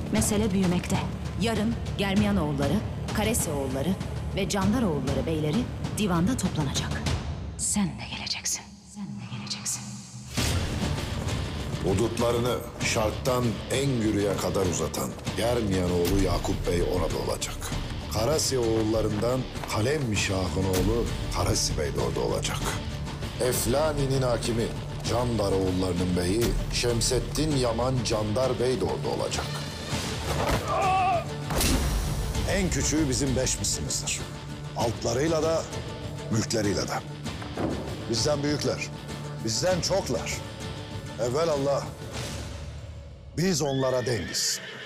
Mesele büyümekte. Yarın Germiyanoğulları, Karesioğulları ve Candaroğulları beyleri divanda toplanacak. Sen de geleceksin. Sen de geleceksin. Hudutlarını şarktan Engürü'ye kadar uzatan Germiyanoğlu Yakup Bey orada olacak. Karasi oğullarından Kalemmişah'ın oğlu Karasi Bey de orada olacak. Eflani'nin hakimi Candar oğullarının beyi Şemseddin Yaman Candar Bey de orada olacak. En küçüğü bizim 5 misimizdir. Altlarıyla da, mülkleriyle de. Bizden büyükler, bizden çoklar. Evvelallah, biz onlara dengiz.